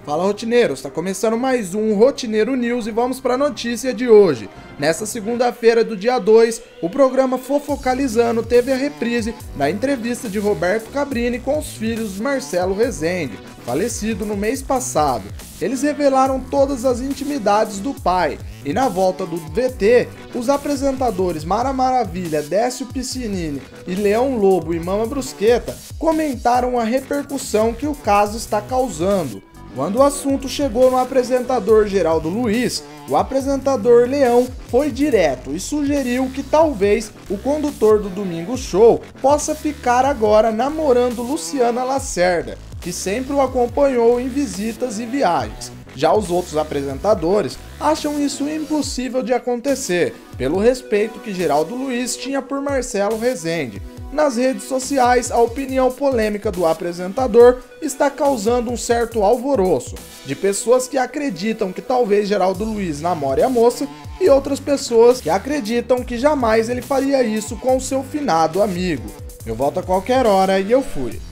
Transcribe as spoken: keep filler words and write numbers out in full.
Fala, rotineiros, está começando mais um Rotineiro News e vamos para a notícia de hoje. Nesta segunda-feira do dia dois, o programa Fofocalizando teve a reprise da entrevista de Roberto Cabrini com os filhos Marcelo Rezende, falecido no mês passado. Eles revelaram todas as intimidades do pai, e na volta do V T, os apresentadores Mara Maravilha, Décio Piscinini e Leão Lobo e Mama Brusqueta comentaram a repercussão que o caso está causando. Quando o assunto chegou no apresentador Geraldo Luiz, o apresentador Leão foi direto e sugeriu que talvez o condutor do Domingo Show possa ficar agora namorando Luciana Lacerda, que sempre o acompanhou em visitas e viagens. Já os outros apresentadores acham isso impossível de acontecer, pelo respeito que Geraldo Luiz tinha por Marcelo Rezende. Nas redes sociais, a opinião polêmica do apresentador está causando um certo alvoroço, de pessoas que acreditam que talvez Geraldo Luiz namore a moça e outras pessoas que acreditam que jamais ele faria isso com o seu finado amigo. Eu volto a qualquer hora e eu fui.